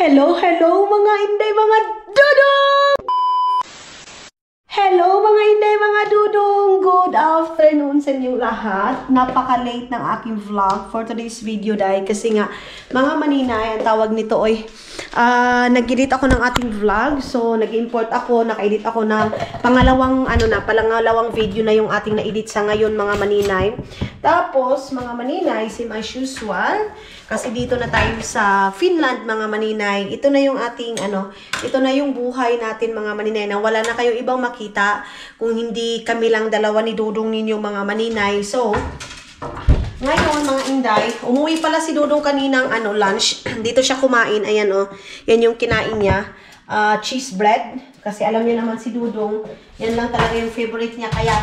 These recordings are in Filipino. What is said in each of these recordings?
Hello, hello mga inday, mga dudong! Hello mga inday, mga dudong! Good afternoon sa inyong lahat. Napaka-late ng aking vlog for today's video dahil kasi nga mga maninay, ang tawag nito ay nag-edit ako ng ating vlog. So, nag-import ako, naka-edit ako ng pangalawang video na yung ating na-edit sa ngayon mga maninay. Tapos, mga maninay, same as usual. Kasi dito na tayo sa Finland mga maninay. Ito na yung ating ito na yung buhay natin mga maninay na wala na kayong ibang makita kung hindi kami lang dalawa ni Dudong ninyo mga maninay. So, ngayon mga inday, umuwi pala si Dudong kaninang lunch. Dito siya kumain. Ayan yan yung kinain niya. Cheese bread. Kasi alam niyo naman si Dudong, yan lang talaga yung favorite niya. Kaya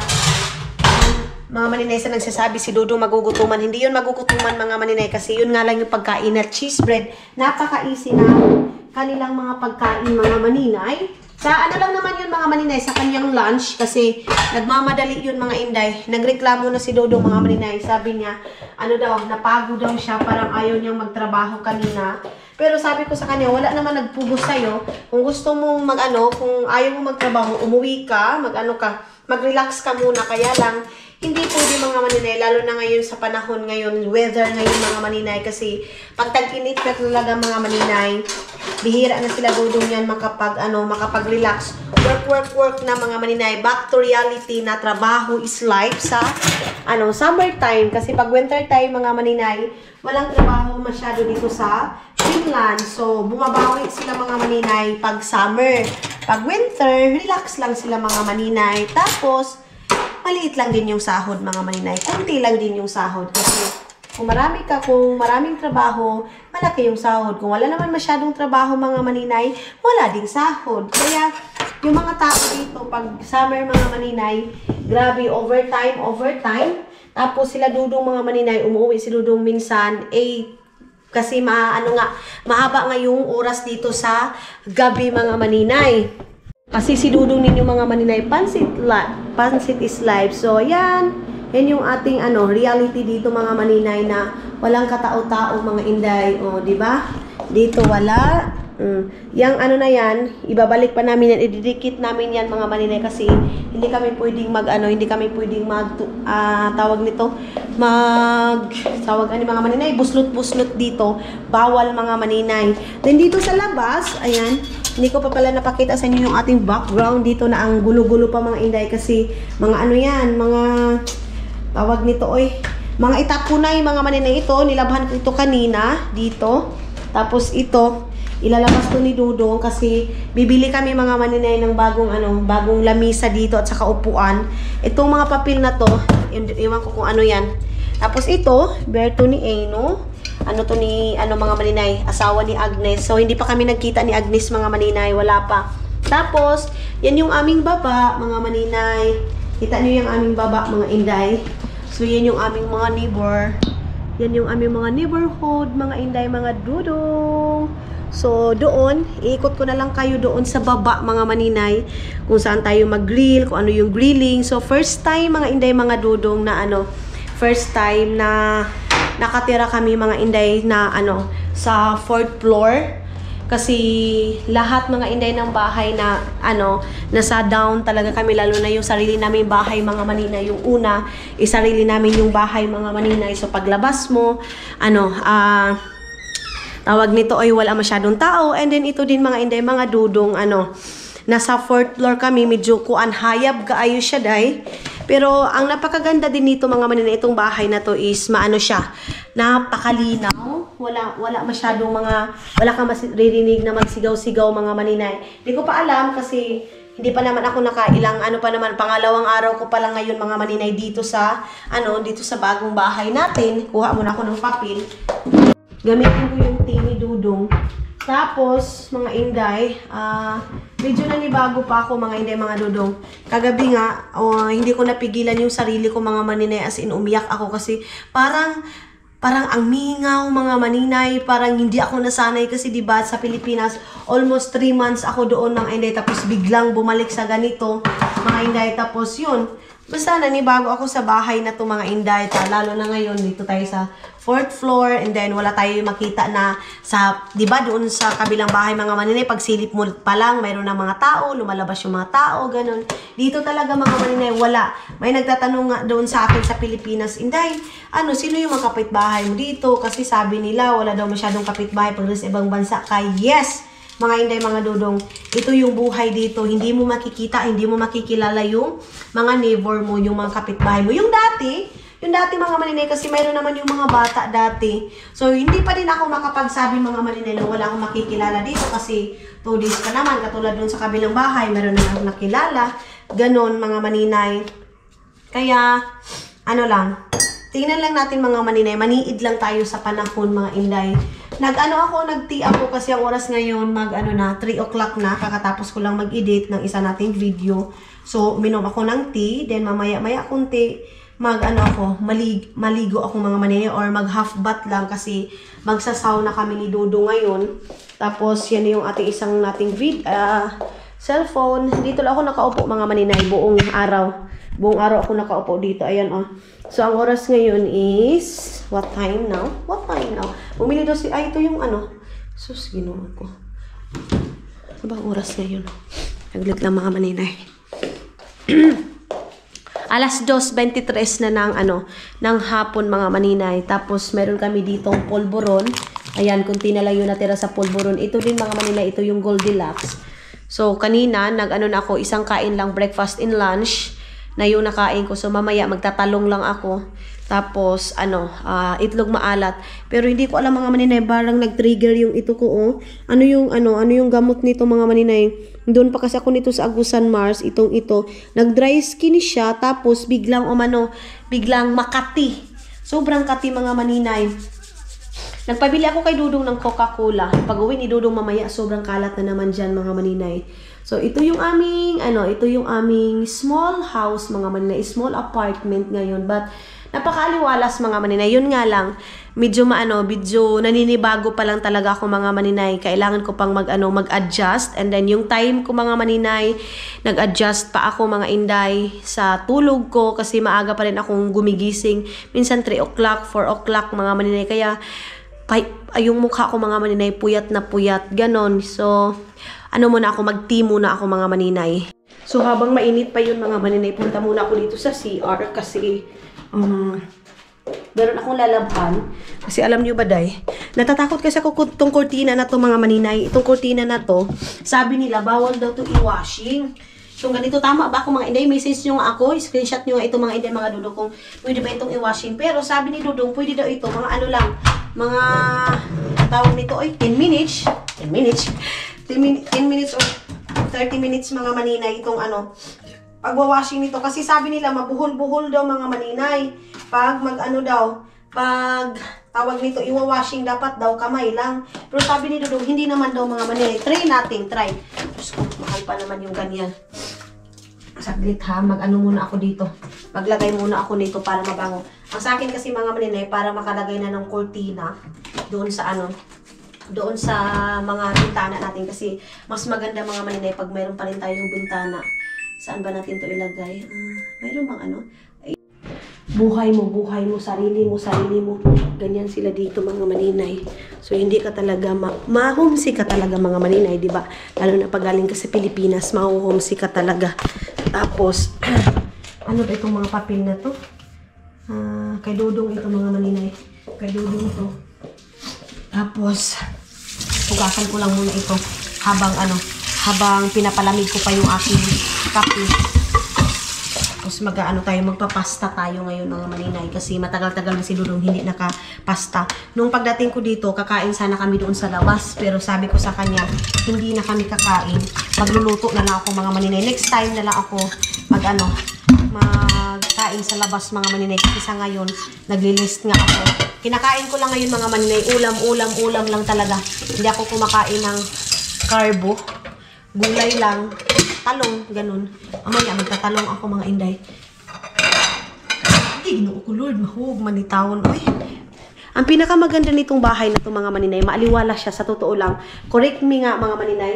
mga maninay sa nagsasabi si Dudong magugutuman. Hindi yun magugutuman mga maninay kasi yun nga lang yung pagkain na cheese bread. Napaka-easy na kanilang mga pagkain mga maninay. Sa lang naman yun mga maninay sa kanyang lunch kasi nagmamadali yun mga inday. Nagreklamo na si Dudong mga maninay. Sabi niya, napagod daw siya, parang ayaw niyang magtrabaho kanina. Pero sabi ko sa kanya, wala naman nagpugos sa'yo. Kung gusto mong kung ayaw mong magtrabaho, umuwi ka, mag-relax ka muna. Kaya lang, hindi pwede mga maninay, lalo na ngayon sa panahon ngayon, weather ngayon mga maninay, kasi pag tag-init na talaga mga maninay, bihira na sila Dudong yan makapag-relax. Work na mga maninay, back to reality na trabaho is life sa summertime. Kasi pag winter time mga maninay, walang trabaho masyado dito sa Finland. So, bumabawi sila mga maninay pag summer. Pag winter, relax lang sila mga maninay. Tapos, maliit lang din yung sahod mga maninay. Kunti lang din yung sahod. Kasi kung maraming trabaho, malaki yung sahod. Kung wala naman masyadong trabaho mga maninay, wala ding sahod. Kaya yung mga tao dito, pag summer mga maninay, grabe, overtime. Tapos sila Dudong mga maninay, umuwi si Dudong minsan, kasi mahaba nga yung oras dito sa gabi mga maninay. Kasi si Dudong ninyo mga maninay, pansit is life. So, yan yung ating reality dito mga maninay na walang katao-tao mga inday. O, di ba? Dito wala. Yang na yan, ibabalik pa namin yan, ididikit namin yan mga maninay kasi hindi kami pwedeng mga maninay, buslot-buslot dito. Bawal mga maninay. Then dito sa labas, ayan, hindi ko pa pala napakita sa inyo yung ating background dito na ang gulo-gulo pa mga inday kasi mga mga itapunay mga maninay ito. Nilabhan ko ito kanina dito. Tapos ito, ilalabas to ni Dudong kasi bibili kami mga maninay ng bagong lamisa dito at saka upuan. Itong mga papel na to, iwan ko kung ano yan. Tapos ito, Berto ni Eno. Mga maninay, asawa ni Agnes. So, hindi pa kami nagkita ni Agnes, mga maninay. Wala pa. Tapos, yan yung aming baba, mga maninay. Kita nyo yung aming baba, mga inday. So, yan yung aming mga neighbor. Yan yung aming mga neighborhood, mga inday, mga Dudong. So, doon, iikot ko na lang kayo doon sa baba, mga maninay. Kung saan tayo mag-grill, kung ano yung grilling. So, first time, mga inday, mga Dudong na first time na nakatira kami mga inday na sa 4th floor kasi lahat mga inday ng bahay na nasa down talaga kami, lalo na yung sarili namin bahay mga maninay. Yung una, sarili namin yung bahay mga maninay. So paglabas mo tawag nito ay wala masyadong tao. And then ito din mga inday, mga Dudong nasa 4th floor kami, medyo hayab kaayo siya day. Pero ang napakaganda din nito mga maninay, itong bahay na to is siya, napakalinaw. Wala masyadong wala kang maririnig na magsigaw-sigaw mga maninay. Hindi ko pa alam kasi hindi pa naman ako pangalawang araw ko pa lang ngayon mga maninay dito sa bagong bahay natin. Kuha muna ako ng papel. Gamitin ko yung tini Dudong. Tapos, mga inday, medyo nanibago pa ako mga inday, mga Dudong. Kagabi nga, hindi ko napigilan yung sarili ko mga maninay, as in umiyak ako kasi parang ang mingaw mga maninay, parang hindi ako nasanay kasi diba sa Pilipinas, almost 3 months ako doon mga inday, tapos biglang bumalik sa ganito mga inday, tapos yun. Basta nanibago ako sa bahay na to mga inday, lalo na ngayon dito tayo sa 4th floor, and then wala tayo makita na sa, di ba, doon sa kabilang bahay mga maninay, pag silip mo pa lang, mayroon ng mga tao, lumalabas yung mga tao, ganun. Dito talaga mga maninay, wala. May nagtatanong nga doon sa akin sa Pilipinas, Inday, sino yung mga kapitbahay mo dito? Kasi sabi nila, wala daw masyadong kapitbahay pag sa ibang bansa. Kaya yes, mga Inday, mga dudong, ito yung buhay dito. Hindi mo makikita, hindi mo makikilala yung mga neighbor mo, yung mga kapitbahay mo. Yung dati mga maninay, kasi mayroon naman yung mga bata dati. So, hindi pa din ako makapagsabi mga maninay na wala akong makikilala dito kasi 2 days pa naman. Katulad dun sa kabilang bahay, mayroon na akong nakilala. Ganon mga maninay. Kaya, tingnan lang natin mga maninay. Maniid lang tayo sa panahon mga Inday. Nag-tea ako kasi ang oras ngayon 3 o'clock na. Kakatapos ko lang mag-edit ng isa nating video. So, uminom ako ng tea. Then, mamaya-maya kunti maligo ako mga maninay or mag half bath lang kasi magsasaw na kami ni Dodo ngayon. Tapos yan yung isang nating cellphone. Dito lang ako nakaupo mga maninay buong araw. Buong araw ako nakaupo dito. Ayan So ang oras ngayon is what time now? Bumili daw ito yung sus, ginawa ko. Ano ba ang oras ngayon? Naglit lang mga maninay. Alas 2:23 na ng hapon mga maninay. Tapos meron kami ditong polvoron. Ayan, kunti na lang yung natira sa polvoron. Ito din mga maninay, ito yung Goldilocks. So kanina na ako, isang kain lang breakfast and lunch na yung nakain ko. So mamaya magtatalong lang ako. Tapos itlog maalat. Pero hindi ko alam mga maninay, barang nag-trigger yung ito ko Ano yung gamot nito mga maninay? Doon pa kasi ako nito sa Agusan Mars, ito. Nag-dry skin siya, tapos biglang makati. Sobrang kati mga maninay. Nagpabili ako kay Dudong ng Coca-Cola. Pag-uwi ni Dudong mamaya, sobrang kalat na naman dyan mga maninay. So, ito yung aming small house mga maninay, small apartment ngayon. But, napakaaliwalas mga maninay. Yun nga lang, medyo naninibago pa lang talaga ako mga maninay. Kailangan ko pang mag-adjust. And then yung time ko mga maninay, nag-adjust pa ako mga Inday sa tulog ko kasi maaga pa rin akong gumigising. Minsan 3 o'clock, 4 o'clock mga maninay. Kaya yung mukha ko mga maninay, puyat na puyat. Ganon. So, mag-tea muna ako mga maninay. So habang mainit pa yun mga maninay, punta muna ako dito sa CR kasi meron akong lalabhan. Kasi alam nyo ba day, natatakot kasi ako itong kortina na to mga maninay. Itong kortina na to, sabi nila bawal daw to i-washing. So ganito, tama ba ako mga Inday? Message nyo nga ako, screenshot nyo nga ito mga Inday, mga Dudong, kung pwede ba itong i-washing. Pero sabi ni Dudong, pwede daw ito, mga tawag nito, 10 minutes or 30 minutes mga maninay itong pagwa-washing nito. Kasi sabi nila mabuhol-buhol daw mga maninay. Pag pag tawag nito iwa-washing dapat daw kamay lang. Pero sabi ni Dudong hindi naman daw mga maninay. Try. Diyos ko, mahal pa naman yung ganyan. Saglit ha, muna ako dito. Maglagay muna ako nito para mabango. Ang sa akin kasi mga maninay, para makalagay na ng kortina doon sa mga bintana natin kasi mas maganda mga maninay pag mayroon pa rin tayong bintana. Saan ba natin to ilagay? Mayroon bang buhay mo, sarili mo. Ganyan sila dito mga maninay. So hindi ka talaga ma-homesick ka talaga mga maninay, di ba? Lalo na pag galing ka sa Pilipinas, ma-homesick ka talaga. Tapos ano ba itong mga papel na to? Kay Dudong ito mga maninay. Kay Dudong to. Tapos hugasan ko lang muna ito habang pinapalamig ko pa yung aking kape. Tapos magpapasta tayo ngayon mga maninay kasi matagal-tagal na si Dudong hindi nakapasta. Nung pagdating ko dito, kakain sana kami doon sa labas, pero sabi ko sa kanya, hindi na kami kakain. Magluluto na lang ako mga maninay. Next time na lang ako magkain sa labas mga maninay kasi sa ngayon naglilist nga ako. Kinakain ko lang ngayon mga maninay, ulam lang talaga. Hindi ako kumakain ng carbo. Gulay lang, talong, ganun. Mamaya magtatalong ako mga Inday. Hindi, ginoo ko Lord, mahug, manitawon. Uy. Ang pinakamaganda nitong bahay na itong mga maninay, maaliwala siya sa totoo lang. Correct me nga mga maninay,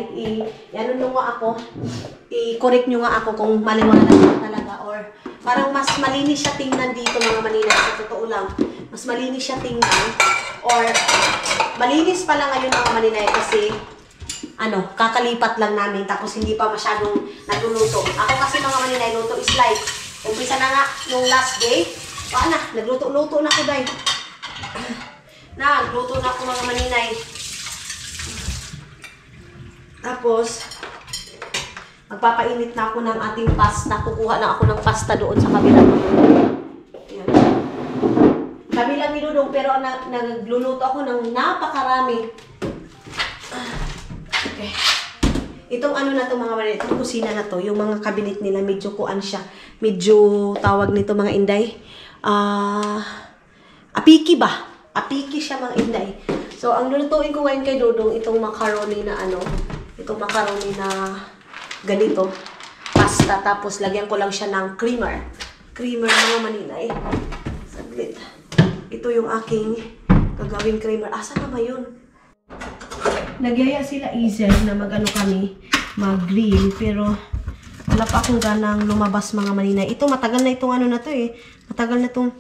i-correct nyo nga ako kung maliwala siya talaga or parang mas malinis siya tingnan dito mga maninay sa totoo lang. Mas malinis siya tingnan. Or, malinis pa lang ngayon mga maninay kasi, kakalipat lang namin. Tapos hindi pa masyadong nagluluto. Ako kasi mga maninay, luto is like, umpisa na nga yung last day. Nagluto-luto na ako, day. Nagluto na ako mga maninay. Tapos, magpapainit na ako ng ating pasta. Kukuha na ako ng pasta doon sa kabilang. Ayan. Kabilang nilulong, pero nagluluto ako ng napakarami. Okay. Itong na to mga maninay, itong kusina na to, yung mga cabinet nila, medyo kuan siya. Medyo tawag nito mga inday. Apiki ba? Apiki siya mga inday. So, ang lulutuin ko ngayon kay Dodong, itong macaroni na itong macaroni na ganito, pasta, tapos lagyan ko lang siya ng creamer. Creamer mga maninay. Saglit. Ito yung aking gagawing creamer. Asa na ba yun? Nagyaya sila Izel na kami, mag-grill, pero wala pa akong ganang lumabas mga maninay. Ito, matagal na itong na to eh. Matagal na to.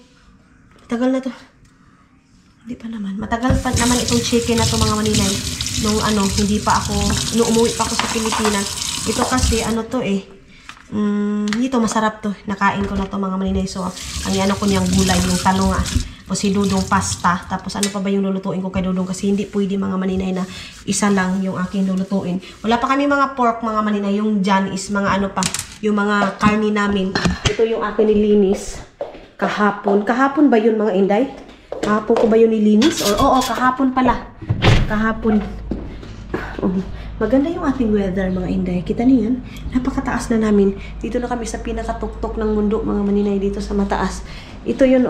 Hindi pa naman. Matagal pa naman itong chicken na to mga maninay. Nung hindi pa ako, nung umuwi pa ako sa Pilipinas. Ito kasi, to eh. Ito, masarap to. Nakain ko na to mga maninay. So, ang ko niyang gulay, yung talong o si Dudong pasta. Tapos, ano pa ba yung lulutuin ko kay Dudong? Kasi hindi pwede mga maninay na isa lang yung aking lulutuin. Wala pa kami mga pork mga maninay. Yung dyan is mga pa. Yung mga karni namin. Ito yung akin nilinis. Kahapon. Kahapon ba yun mga inday? Kahapon ko ba yun nilinis? Oo, kahapon pala. Kahapon. Maganda yung ating weather mga inday. Kita niyo yan? Napakataas na namin. Dito na kami sa pinakatuktok ng mundo mga maninay dito sa mataas. Ito yun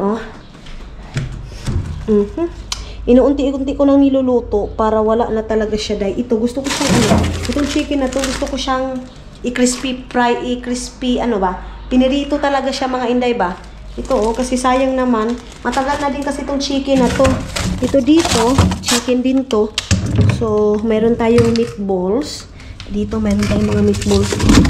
Inuunti-unti ko nang niluluto para wala na talaga siya day. Ito gusto ko siyang itong chicken na to gusto ko siyang i-crispy fry, pinirito talaga siya mga inday ba? Ito kasi sayang naman. Matagal na din kasi itong chicken na to. Ito dito, chicken din to. So, meron tayong meatballs. Dito, meron tayong mga meatballs.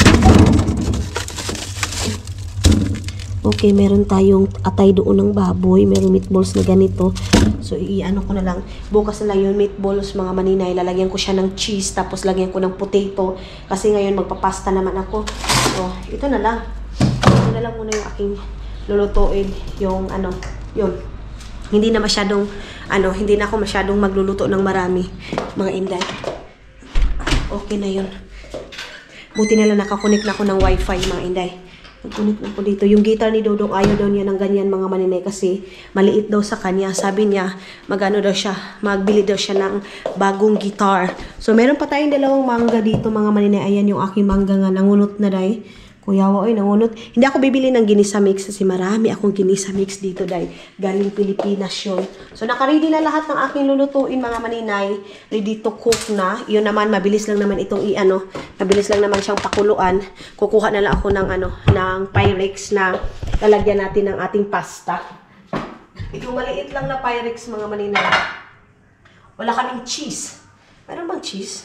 Okay, meron tayong atay doon ng baboy. Meron meatballs na ganito. So, ko na lang. Bukas na lang yung meatballs, mga maninay. Lalagyan ko siya ng cheese. Tapos, lagyan ko ng potato. Kasi ngayon, magpapasta naman ako. So, ito na lang. Ito na lang muna yung aking lulutuin. Yung yun. Hindi na masyadong, hindi na ako masyadong magluluto ng marami, mga inday. Okay na yun. Buti na lang nakakunik na ako ng wifi, mga inday. Nagkunik na ako dito. Yung guitar ni Dodong, ayaw daw niya ng ganyan, mga maninay, kasi maliit daw sa kanya. Sabi niya, magbili daw siya ng bagong guitar. So, meron pa tayong dalawang mangga dito, mga maninay. Ayan yung aking mangga nga, nangunot na day. Kuya, nangunot. Hindi ako bibili ng ginisa mix kasi marami akong ginisa mix dito dahil galing Pilipinas yun. So, nakaready na lahat ng aking lulutuin mga maninay. Ready to cook na. Yun naman, mabilis lang naman itong mabilis lang naman siyang pakuluan. Kukuha na lang ako ng Pyrex na lalagyan natin ng ating pasta. Itong maliit lang na Pyrex mga maninay. Wala kaming cheese. Meron bang cheese?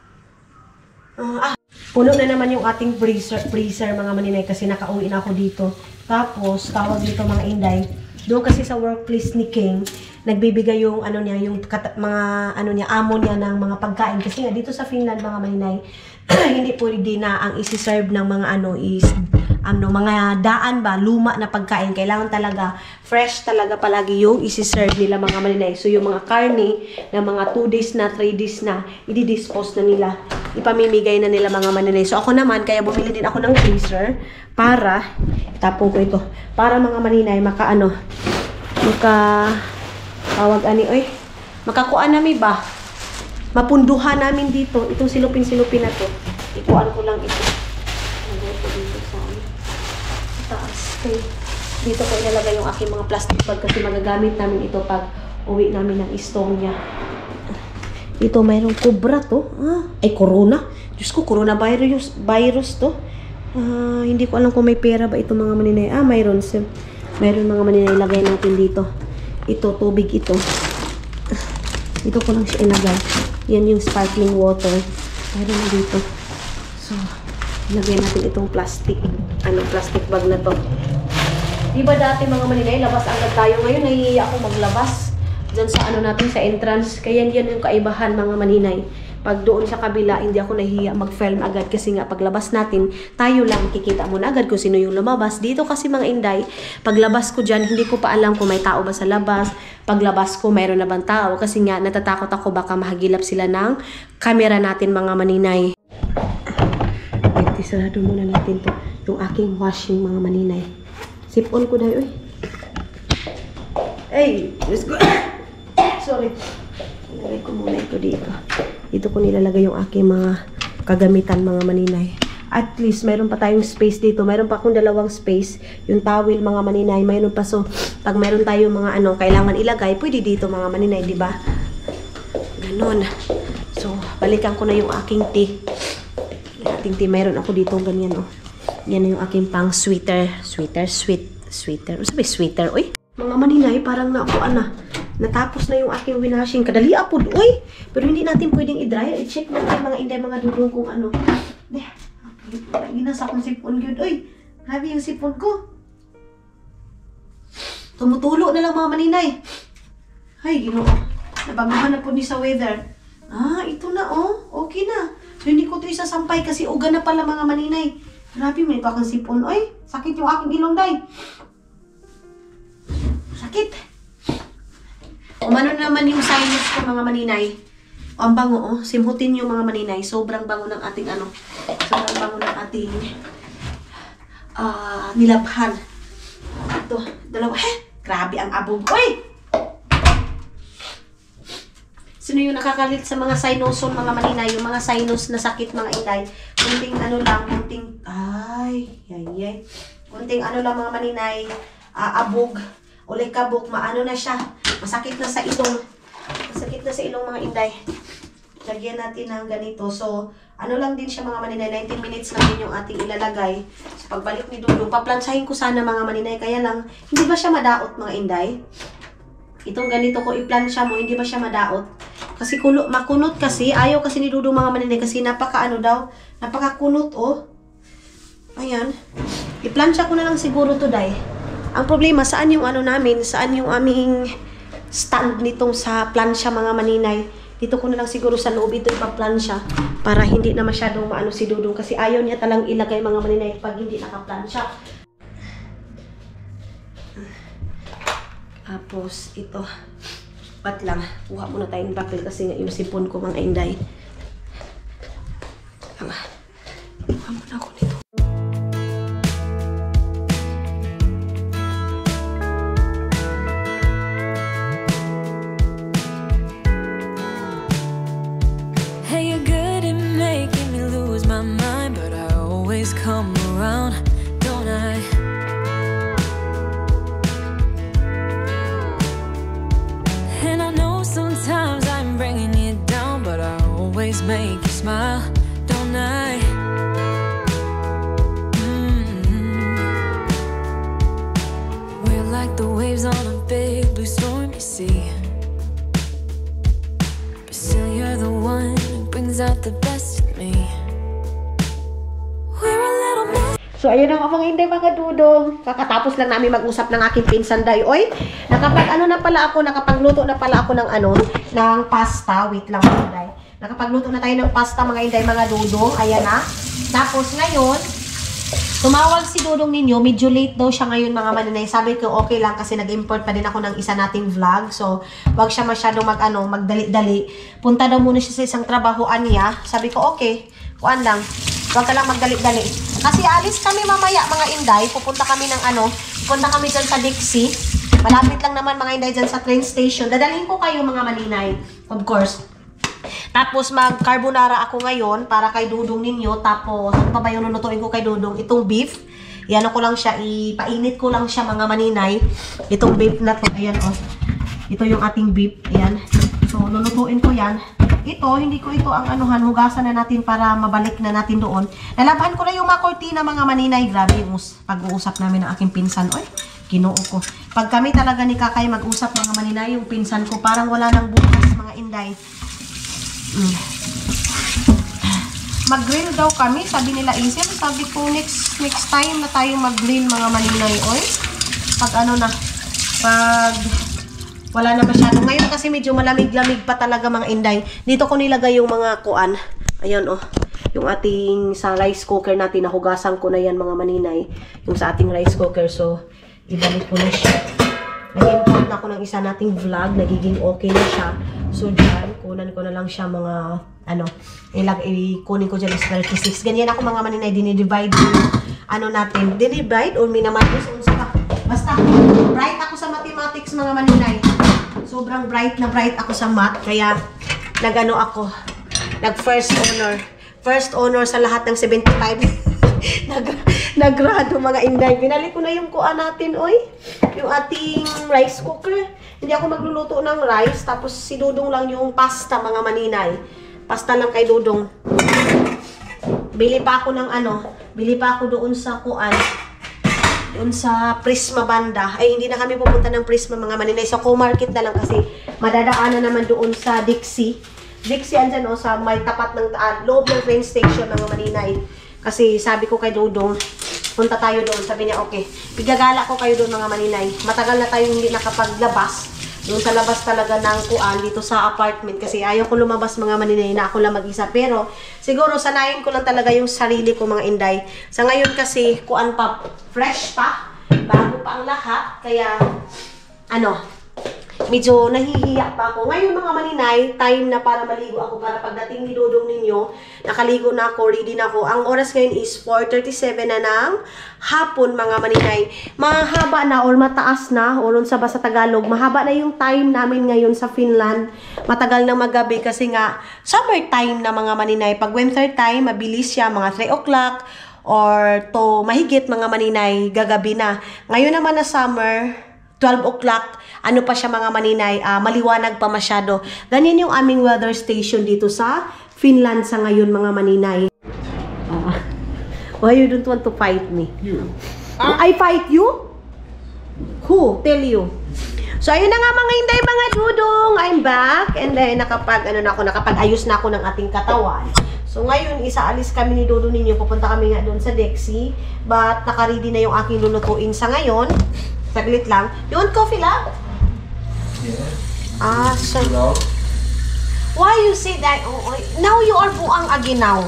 Puno na naman yung ating freezer mga maninay kasi nakauwi na ako dito. Tapos, tawag dito mga inday. Doon kasi sa workplace ni King, nagbibigay yung mga amo niya ng mga pagkain. Kasi nga dito sa Finland mga maninay, hindi pwede na ang isi-serve ng mga mga daan ba, luma na pagkain. Kailangan talaga, fresh talaga palagi yung isi-serve nila mga maninay. So, yung mga karne na mga 2 days na, 3 days na, i-dispose na nila. Ipamimigay na nila mga maninay. So, ako naman, kaya bumili din ako ng freezer para, tapong ko ito, para mga maninay, makakuan namin ba? Mapunduhan namin dito. Itong silupin-silupin na to. Ikuan ko lang ito. Dito sa taas. Okay. Dito ko ilalagay yung aking mga plastic bag kasi magagamit namin ito pag uwi namin ng Estonia. Ito, mayroong kubra to. Ay, corona. Diyos ko, coronavirus to. Hindi ko alam kung may pera ba ito mga maninay. Mayroon. Mayroon mga maninay. Ilagay natin dito. Ito, tubig ito. Ito ko lang siya ilagay. Yan yung sparkling water. Mayroon dito. So, ilagay natin itong plastic bag na to. Di ba dati mga maninay, labas agad tayo. Ngayon, nahihiya ako maglabas. Diyan sa ano natin, sa entrance. Kaya yan yung kaibahan mga maninay. Pag doon sa kabila, hindi ako nahihiya mag-film agad. Kasi nga, paglabas natin, tayo lang kikita mo na agad kung sino yung lumabas. Dito kasi mga inday, paglabas ko dyan, hindi ko pa alam kung may tao ba sa labas. Paglabas ko, mayroon na bang tao. Kasi nga, natatakot ako baka mahagilap sila ng camera natin mga maninay. Sarado muna natin to. Yung aking washing mga maninay. Sip-on ko dahil, uy. Hey, let's go. Sorry. Ilalagay ko muna ito dito. Dito ko nilalagay yung aking mga kagamitan mga maninay. At least, mayroon pa tayong space dito. Mayroon pa akong dalawang space. Yung towel mga maninay. Mayroon pa. So, pag mayroon tayong mga ano, kailangan ilagay, pwede dito mga maninay, di ba? Ganon. So, balikan ko na yung aking tea. Ating tea, mayroon ako dito ganyan, oh. Yan yung aking pang sweater. Sweater. Ano sabi? Sweater, uy. Mga maninay, parang naupuan na. Natapos na yung aking winashing. Kadali apod, uy. Pero hindi natin pwedeng i-dry. I-check natin mga inday, mga dudong kung ano. Ginasa kong sipon yun. Uy, grabe yung sipon ko. Tumutulo na lang mga maninay. Ay, Ginoo. Nabaguhan na po ni sa weather. Ah, ito na, oh. Okay na. So, hindi ko ito isasampay kasi uga na pala mga maninay. Grabe, may pa kang sipon. Uy, sakit yung aking ilong, day. Sakit. Umano naman yung sinus ko mga maninay. O, ang bango, oh. Simhutin yung mga maninay. Sobrang bango ng ating ano. Sobrang bango ng ating nilabhan. Ito, dalawa. Grabe ang abog. Uy! Sino yung nakakalit sa mga sinuson mga maninay? Yung mga sinus na sakit mga inday. Kunting ano lang, kunting, kunting ano lang mga maninay, abog, ulikabok, maano na siya. Masakit na sa ilong. Masakit na sa ilong mga inday. Lagyan natin ng ganito. So, ano lang din siya mga maninay, 19 minutes lang din yung ating ilalagay. So, pagbalik ni Dudong, paplansahin ko sana mga maninay. Kaya lang, hindi ba siya madaot mga inday? Itong ganito ko i-plansya mo, hindi ba siya madaot? Kasi makunot kasi, ayaw kasi ni Dudong mga maninay kasi napaka-ano daw, napaka-kunot, oh. Ayan. I-plansya ko na lang siguro to, day. Ang problema, saan yung ano namin, saan yung aming stand nitong sa plansya mga maninay. Dito ko na lang siguro sa loob ito ipa-plansya para hindi na masyadong maano si Dudong kasi ayaw niya talang ilagay mga maninay pag hindi naka-plansya. Tapos, ito. Pat lang. Kuha muna tayong papel kasi nga yung sipon ko mga inday. Kuha muna ako nito. Hey, you're good at making me lose my mind, but I always come around, don't I? And I know sometimes I'm bringing you down, but I always make you smile, don't I? We're like the waves on a big blue stormy sea, but still you're the one who brings out the best in me. We're a little more. So, ayun ang mga inday mga Dudong. Kakatapos lang namin mag-usap ng aking pinsan, day. Oy, nakapagluto na pala ako ng ano, ng pasta. Wait lang mga day. Nakapagluto na tayo ng pasta mga inday mga Dudong. Ayan na. Tapos ngayon, tumawag si Dudong ninyo. Medyo late daw siya ngayon mga maninay. Sabi ko okay lang kasi nag-import pa din ako ng isa nating vlog. So, wag siya masyadong magdali-dali. Punta daw muna siya sa isang trabahoan niya. Sabi ko okay. Kuan lang. Huwag ka lang magdali-dali. Kasi alis kami mamaya mga inday. Pupunta kami dyan sa Dixie. Malapit lang naman mga inday dyan sa train station. Dadalhin ko kayo mga maninay. Of course. Tapos mag-carbonara ako ngayon para kay Dudong ninyo. Tapos, ano pa ba yung lulutuin ko kay Dudong? Itong beef. Yan ko lang siya. Ipainit ko lang siya mga maninay. Itong beef na to. Ayan o. Ito yung ating beef. Ayan. So, lulutuin ko yan. Ito, hindi ko ito ang anuhan. Hugasan na natin para mabalik na natin doon. Nalabahan ko na yung mga kortina mga maninay. Grabe yung pag-uusap namin ng aking pinsan. Oy, Ginoo ko. Pag kami talaga ni Kakay mag-usap mga maninay, yung pinsan ko, parang wala nang bukas mga inday. Mag-grill daw kami, sabi nila Isim. Sabi ko next time na tayo mag-grill mga maninay. Oy, pag ano na, pag wala na masyado. Ngayon kasi medyo malamig-lamig pa talaga mga inday. Dito ko nilagay yung mga kuan. Ayan oh. Yung ating sa rice cooker natin, nahugasan ko na yan mga maninay. Yung sa ating rice cooker. So, ibalik ko na siya. Nag-import na ako ng isa nating vlog. Nagiging okay na siya. So, dyan, kunan ko na lang siya mga, ano, kunin ko dyan is 36. Ganyan ako mga maninay. Dinidivide yung, ano natin. Dinidivide or minamantos. Basta, bright ako sa mathematics mga maninay. Sobrang bright na bright ako sa math. Kaya, nag-ano ako. Nag-first honor. First honor sa lahat ng 75. Nagrado mga inday. Binalik ko na yung kuha natin, oy. Yung ating rice cooker. Hindi ako magluluto ng rice. Tapos si Dudong lang yung pasta, mga maninay. Pasta lang kay Dudong. Bili pa ako ng ano. Bili pa ako doon sa kuan. Doon sa Prisma banda. Ay, hindi na kami pupunta ng Prisma, mga maninay. Sa Co-Market na lang kasi madadaanan naman doon sa Dixie. Dixie andyan o sa may tapat ng loob ng train station mga maninay. Kasi sabi ko kay Dodong, punta tayo doon. Sabi niya, okay. Pigagala ko kayo doon mga maninay. Matagal na tayong hindi nakapaglabas. Doon sa labas talaga ng kuan dito sa apartment. Kasi ayaw ko lumabas mga maninay na ako lang mag-isa. Pero siguro sanayin ko lang talaga yung sarili ko mga inday. Sa ngayon kasi kuan pa, fresh pa. Bago pa ang lahat. Kaya ano, medyo nahihiya pa ako. Ngayon mga maninay, time na para maligo ako para pagdating ni Dodong ninyo, nakaligo na ako, ready na ako. Ang oras ngayon is 4:37 na ng hapon mga maninay. Mahaba na or mataas na, or sa basa Tagalog, mahaba na yung time namin ngayon sa Finland. Matagal na magabi kasi nga summer time na mga maninay. Pag winter time, mabilis siya, mga 3 o'clock or to mahigit mga maninay, gagabi na. Ngayon naman na summer, 12 o'clock, ano pa siya mga maninay, maliwanag pa masyado. Ganyan yung aming weather station dito sa Finland sa ngayon mga maninay. Why you don't want to fight me? You. I fight you? Who? Tell you. So ayun na nga mga inday, mga dudong, I'm back. And then nakapag-ayos na ako ng ating katawan. So ngayon, isaalis kami ni Dudong ninyo, pupunta kami nga doon sa Dixie. But naka-ready na yung aking lulutuin sa ngayon. Saglit lang. You want coffee lang? Yeah. So why you say that? Oh, now you are buang again now.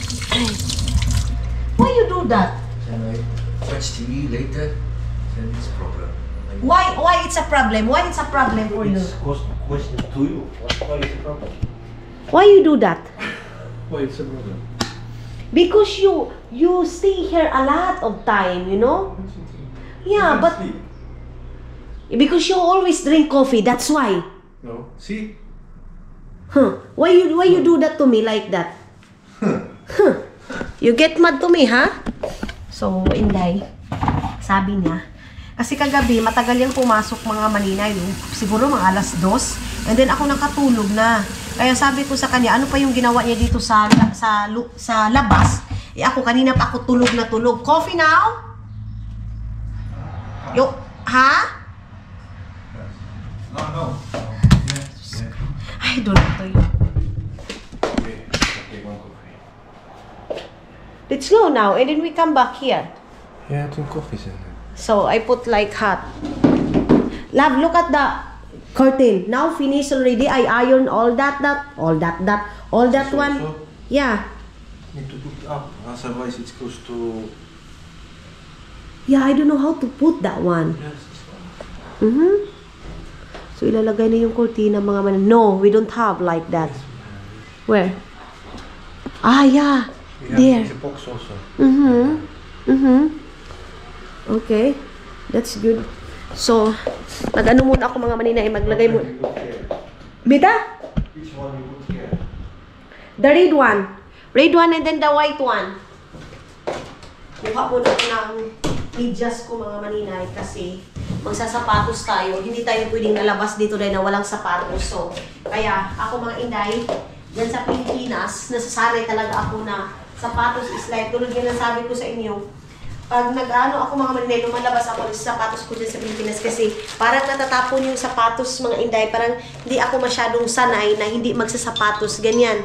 Why you do that? Can I watch TV later? Then it's a problem. Why it's a problem? Why it's a problem for you? It's question to you. Why it's a problem? Why you do that? Why it's a problem? Because you stay here a lot of time, you know? Yeah, but because you always drink coffee, that's why. No. See? Huh? Why you do that to me like that? Huh? You get mad to me, ha? So, Inday, sabi niya, kasi kagabi, matagal yung pumasok mga maninay, siguro mga alas 2, and then ako nakatulog na. Kaya sabi ko sa kanya, ano pa yung ginawa niya dito sa labas? Eh ako, kanina pa ako tulog na tulog. Coffee now? Ha? No. I don't know to you. Okay, one coffee. Let's go now, and then we come back here. Yeah, two coffees in there. So, I put like hot. Love, look at the curtain. Now, finished already. I iron all that one. So, Yeah. need to put up, otherwise it goes to... Yeah, I don't know how to put that one. Yes, this one. So, ilalagay na yung kurtina mga man. No, we don't have like that. Where? Ah, yeah. We There. have the box also. Okay. That's good. So, mag-ano muna ako mga maninay. Maglagay mo. Bita? Which one you put here? The red one. Red one and then the white one. Kuha muna ko ng medyas ko mga maninay kasi magsasapatos tayo. Hindi tayo pwedeng nalabas dito dahil na walang sapatos. So, kaya ako mga inday, dyan sa Pilipinas, nasasanay talaga ako na sapatos is like, tulad yan ang sabi ko sa inyo, pag nag-ano ako mga maninay, lumalabas ako ng sapatos ko dyan sa Pilipinas kasi parang natatapon yung sapatos mga inday, parang hindi ako masyadong sanay na hindi magsasapatos, ganyan.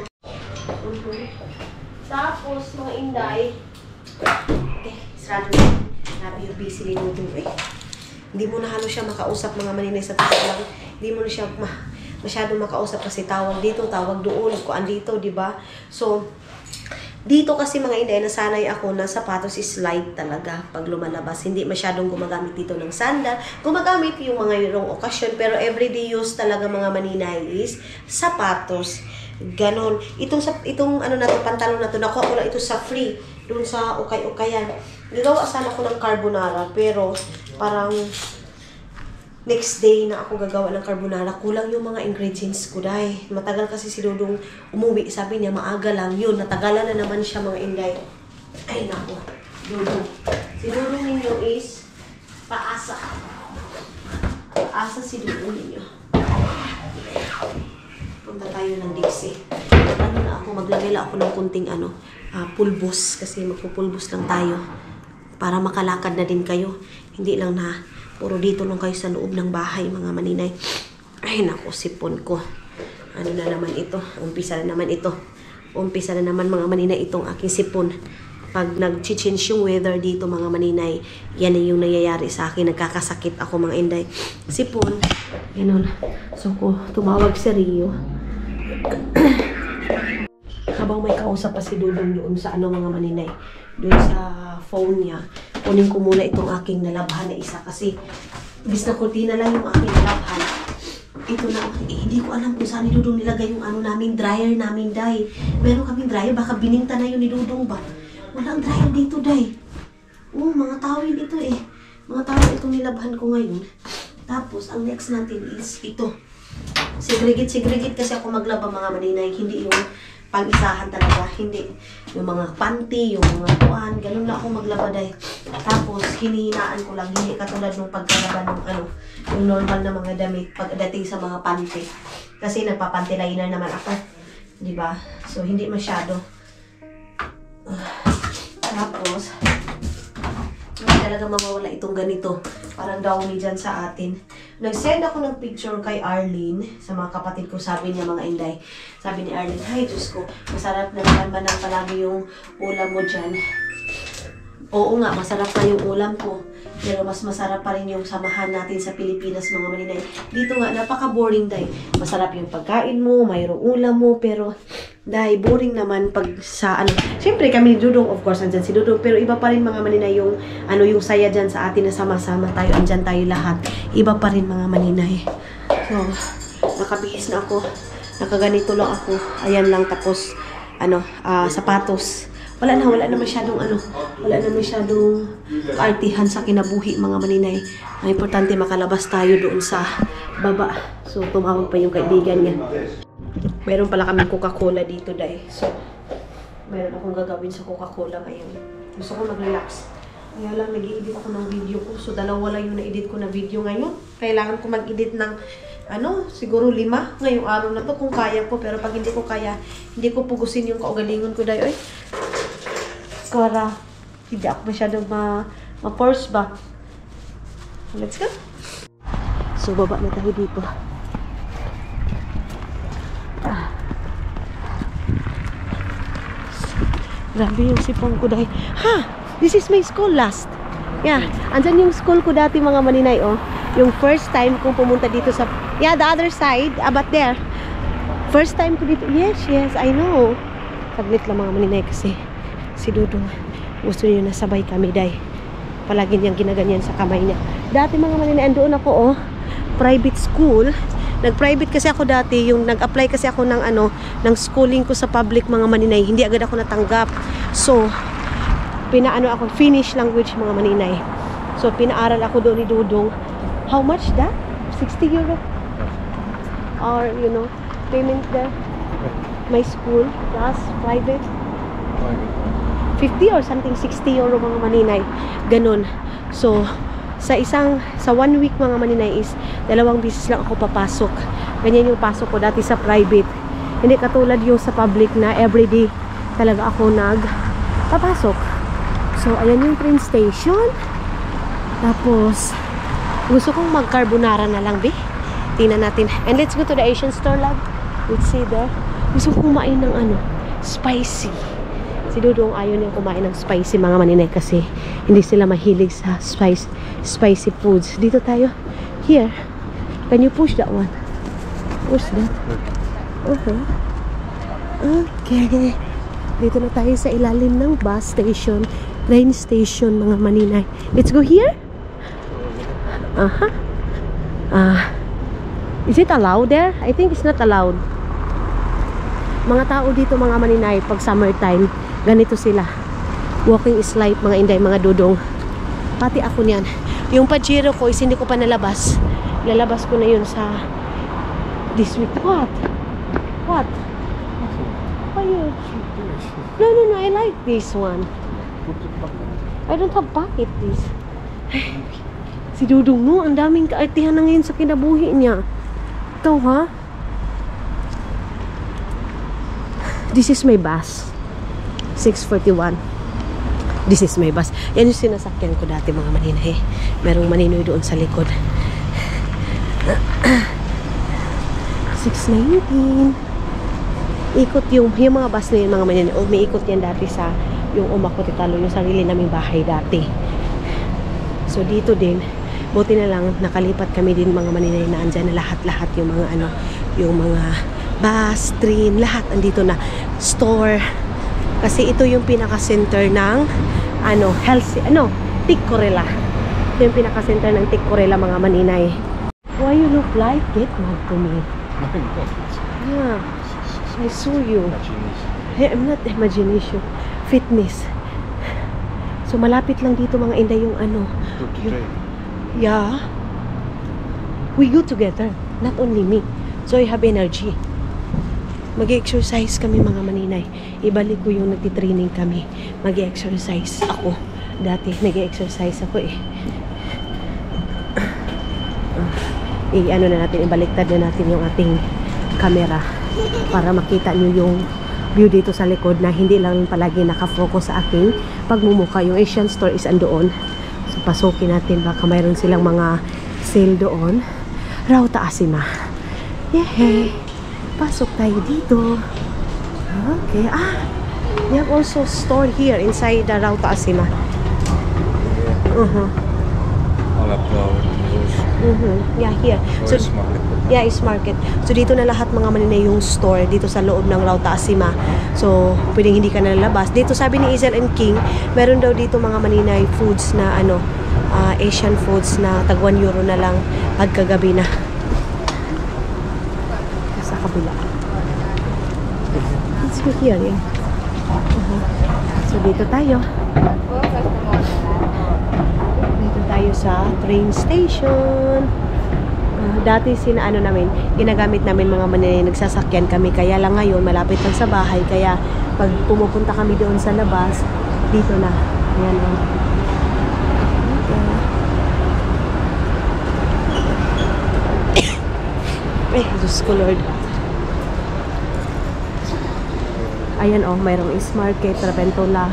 Tapos mga inday, sarado na. Nabi yung busy rin mo dun eh. Hindi mo na halos siya makausap mga maninay sa tao lang. Hindi mo na siya masyadong makausap kasi tawag dito, tawag doon, kuan dito, di ba? So, dito kasi mga Inday, nasanay ako na sapatos is light talaga pag lumalabas. Hindi masyadong gumagamit dito ng sandal. Gumagamit yung mga yung okasyon, pero everyday use talaga mga maninay is sapatos. Ganon. Itong ano na to, pantalon na to, nakuha ko lang ito sa free, dun sa ukay-ukayan. Nagawa sana ako ng carbonara, pero parang next day na ako gagawa ng carbonara, kulang yung mga ingredients ko, dahil matagal kasi si Dudong umuwi. Sabi niya, maaga lang yun. Natagalan na naman siya mga Inday. Ay, naku. Dudong. Si Dudong ninyo is paasa. Paasa si Dudong ninyo. Punta tayo ng Dixie. Ano na ako, maglagay lang ako ng kunting pulbos. Kasi magpupulbos lang tayo. Para makalakad na din kayo. Hindi lang na puro dito lang kayo sa loob ng bahay, mga maninay. Ay, naku, sipon ko. Ano na naman ito? Umpisa na naman ito. Umpisa na naman, mga maninay, itong aking sipon. Pag nag-change yung weather dito, mga maninay, yan na yung nangyayari sa akin. Nagkakasakit ako, mga Inday. Sipon. Ganun. So, ko tumawag si Rio. Habang may kausap pa si Dudong doon sa mga maninay. Doon sa phone niya. Kunin ko muna itong aking nalabhan na isa kasi bis na kurtina lang yung aking nalabhan. Ito na, hindi ko alam kung saan ni Dudong nilagay yung namin, dryer namin, Day. Meron kaming dryer, baka bininta na yun ni Dudong ba? Walang dryer dito, Day. Mga tawil ito eh. Mga tawil itong nilabhan ko ngayon. Tapos, ang next natin is ito. Segregate kasi ako maglaba, mga maninay. Hindi yung pang-isahan talaga, hindi. Yung mga panty, yung mga kuan, ganun na ako maglaba, Day. Tapos, hinihinaan ko lang, hindi katulad nung pagkalaba ng yung normal na mga damit pagdating sa mga panty. Kasi nagpa-panty liner naman ako, di ba? So, hindi masyado. Tapos, hindi talaga mawawala itong ganito. Parang downy dyan sa atin. Nag-send ako ng picture kay Arlene sa mga kapatid ko. Sabi niya, mga Inday. Sabi ni Arlene, "Hay, Diyos ko, masarap na naman ba na palagi yung ulam mo dyan?" Oo nga, masarap na yung ulam ko. Pero mas masarap pa rin yung samahan natin sa Pilipinas, mga maninay. Dito nga, napaka-boring, Day. Masarap yung pagkain mo, mayroong ulam mo, pero Day, boring naman pag sa Siyempre kami ni Dudong, of course, andyan si Dudong, pero iba pa rin, mga maninay, yung yung saya dyan sa atin na sama-sama tayo, andyan tayo lahat. Iba pa rin, mga maninay. So, nakabihis na ako. Nakaganito lang ako. Ayan lang, tapos, sapatos. Wala na masyadong wala na masyadong kaartihan sa kinabuhi, mga maninay. Ang importante, makalabas tayo doon sa baba. So, tumawag pa yung kaibigan niya. Meron pala kaming Coca-Cola dito, Day. So, meron akong gagawin sa Coca-Cola ngayon. Gusto ko mag-relax. Kaya lang, nag-i-edit ako ng video ko. So, dalawa lang yung na-edit ko na video ngayon. Kailangan ko mag-edit ng siguro 5 ngayong araw na to kung kaya ko. Pero pag hindi ko kaya, hindi ko pugusin yung kaugalingon ko, Day. Oy, para hindi ako masyadong ma-force ba. Let's go. So, baba na tayo dito. Grabe yung sipon ko, Day. This is my school last. Yeah, andyan yung school ko dati, mga maninay, oh. Yung first time kong pumunta dito sa... Yeah, the other side, but there. First time ko dito. Yes, I know. Saglit lang, mga maninay, kasi si Dudong gusto niyo na sabay kami, Day. Palagi niyang ginaganyan sa kamay niya. Dati, mga maninay, andoon ako, oh. Private school. Nag-private kasi ako dati, yung nag-apply kasi ako ng ng schooling ko sa public, mga maninay. Hindi agad ako natanggap. So, ako Finnish language, mga maninay. So, pinaaral ako doon ni Dudong. How much that? 60 euro? Or, payment there? My school class, private? 50 or something, 60 euro, mga maninay. Ganon. So, sa 1 week, mga maninay, is 2 beses lang ako papasok. Ganyan yung pasok ko dati sa private. Hindi katulad yung sa public na everyday talaga ako nagpapasok. So, ayan yung train station. Tapos, gusto kong mag-carbonara na lang, Tingnan natin. And let's go to the Asian store, lab. Let's see there. Gusto kong kumain ng spicy. Si Dudong ayaw niyang kumain ng spicy mga maninay kasi hindi sila mahilig sa spicy foods. Dito tayo. Here. Can you push that one? Push that. Okay. Okay. Dito na tayo sa ilalim ng bus station. Train station mga maninay. Let's go here. Is it allowed there? I think it's not allowed. Mga tao dito mga maninay pag summertime, ganito sila. Walking is life mga inday, mga dudong. Pati ako niyan. Yung Pajero ko is hindi ko pa nalabas. Lalabas ko na yun sa this week. What? What? Why you? No, I like this one. I don't have bucket this. Si Dudong no, ang daming kaartihan na ngayon sa kinabuhi niya. Ito ha? This is my bus. 6:41. This is my bus. Yan yung sinasakyan ko dati mga maninay. Merong maninoy doon sa likod. 6:19. Ikot yung mga bus na yun mga maninay. O, may ikot yan dati sa yung Umakotitalo, yung sarili naming bahay dati. So dito din, buti na lang nakalipat kami din mga maninay na andyan na lahat-lahat yung mga ano, yung mga bus, train, lahat andito na. Store. Kasi ito yung pinaka-center ng Tikkorila. Ito yung pinaka-center ng Tikkorila mga maninay. Why you look like it, man, to me? Yeah. I saw you. Hey, I'm not imagination. Fitness. So malapit lang dito mga inday yung yeah. We go together. Not only me. So I have energy. Mag-exercise kami mga maninay. Ibalik ko yung nagtitraining kami. Mag-exercise ako. Dati nag-exercise ako eh. Na natin, ibaliktad na natin yung ating camera para makita nyo yung view dito sa likod na hindi lang palagi nakafocus sa aking pagmumuka. Yung Asian store is andoon. So pasukin natin, baka mayroon silang mga sale doon. Rauta Asima. Yehey! Pasok tayo dito. Okay. They have also store here inside the Rauta Asima. Yeah, here. So, yeah, it's market. So, dito na lahat mga maninay yung store dito sa loob ng Rauta Asima. So, pwedeng hindi ka na lalabas. Dito sabi ni Izel and King, meron daw dito mga maninay foods na Asian foods na tag 1 euro na lang pagkagabi na. Sa kabila. Let's go here, yeah. So, dito tayo. Dito tayo sa train station. Dati ginagamit namin mga maninay, nagsasakyan kami. Kaya lang ngayon, malapit lang sa bahay. Kaya, pag pumupunta kami doon sa labas, dito na. Ayan o. Diyos ko Lord. Ayan o, mayroong East Market, Raventola.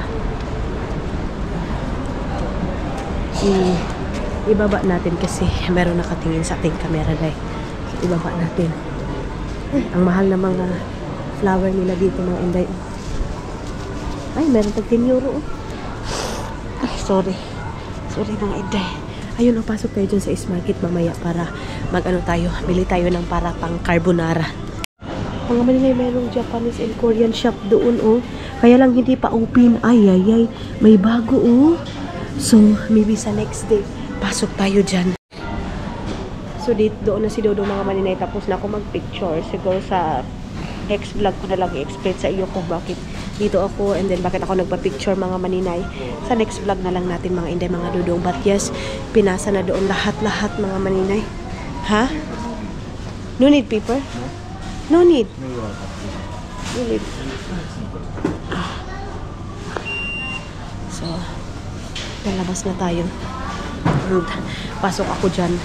Ibaba natin kasi meron nakatingin sa ating camera dahil. Ibaba natin. Ang mahal na mga flower nila dito mga inday. Ay, meron tag 10 euro. Ay, sorry mga inday. Ayun, pasok tayo dyan sa East Market mamaya para tayo, bili tayo ng para pang carbonara. Mga maninay, mayroong Japanese and Korean shop doon kaya lang hindi pa open. Ay, may bago so maybe sa next day pasok tayo dyan. So doon na si Dodo mga maninay, tapos na ako mag-picture. Siguro sa next vlog ko na lang i-explain sa iyo kung bakit dito ako and then bakit ako nagpa-picture mga maninay. Sa next vlog na lang natin mga inday, mga dudong. But yes, pinasa na doon lahat-lahat mga maninay. Ha? No need paper? No need. No need. So, lalabas na tayo. Pasok ako dyan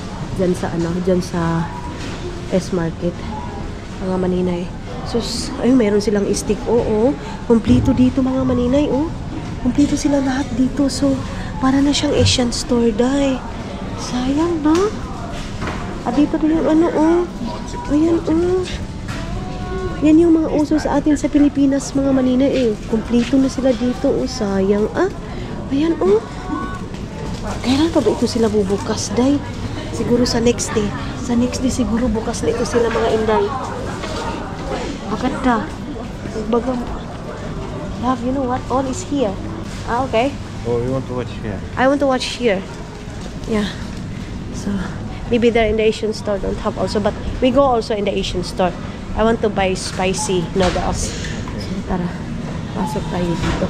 sa S-Market. Mga maninay. Sus, ayun, meron silang stick. Oo, kompleto dito mga maninay. Kompleto sila lahat dito. So, para na siyang Asian store, day. Sayang, ba? Dito na yung Ayan, Yan yung mga uso sa atin sa Pilipinas, mga manina eh. Kumplito na sila dito. Oh, sayang ah. Ayan oh. Kailan pa ba ito sila bubukas, day? Siguro sa next day. Sa next day siguro bukas na ito sila, mga inday. Maganda. Bagam. Love, you know what? All is here. Ah, okay. Oh, you want to watch here? I want to watch here. Yeah. So, maybe there in the Asian store don't have also. But we go also in the Asian store. I want to buy spicy noodles. So, tara. Pasok tayo dito.